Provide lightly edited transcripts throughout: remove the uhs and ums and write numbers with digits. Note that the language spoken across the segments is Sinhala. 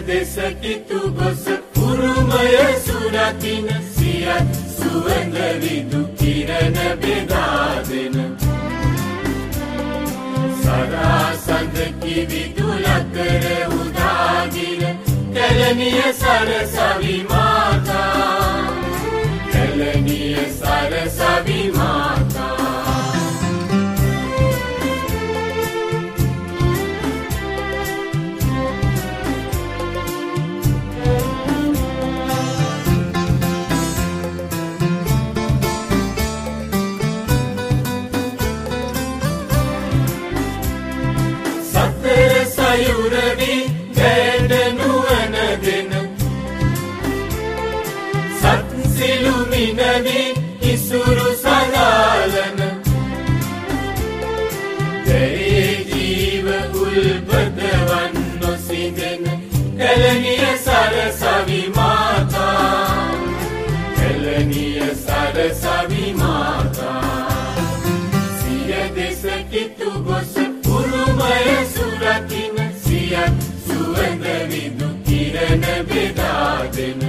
දෙස කිතු ගොස උරුමය සුරකින සියත් සුවඳ විදු කිරණ බෙදා දෙන සදාසඳ කිවිදුලකර උදාගිර කැලණිය සරසවි මාතා කැලණිය සරසවි මාතා සයුරවි වැඩ නුවණ දෙන සත් සිළුමිනවි ඉසුරු සලාලන දේ ජීව උල්පතවන් නොසිඳෙන කැලණිය සරසවි මාතා කැලණිය සරසවි මාතා සිය දෙස කිතු ගොස උරුමය සුරකින සියත් සුවඳ විදු කිරණ බෙදා දෙන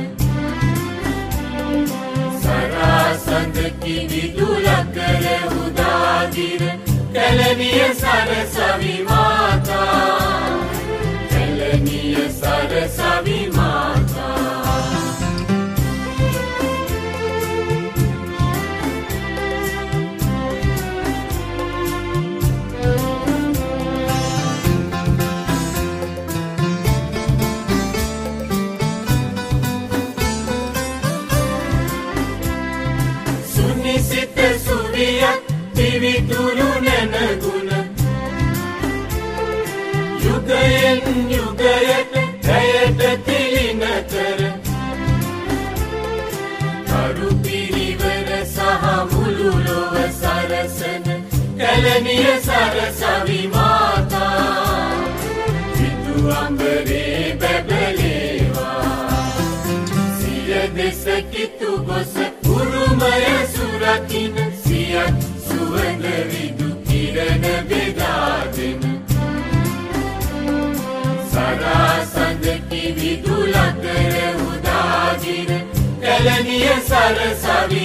සරසඳ කිවිදුලකර උදාගිර කැලණිය සරසවි මාතා කැලණිය සරසවි මාතා සිත සුවියක් පිවිතුරු නැනගුණ යුගයෙන් යුගයට ඇයට තිලින කර කරු පිරිවර සහ මුළු ලොව සරසන කැලණිය සරසවි මාතා සිතු අඹරේ බැබලේවා සිය දෙස කිතු ගොස උරුමය සුරකින සියත් සුවඳ විදු කිරණ බෙදා දෙන සදාසඳ කිවිදුලකර උදාගිර කැලණිය සරසවි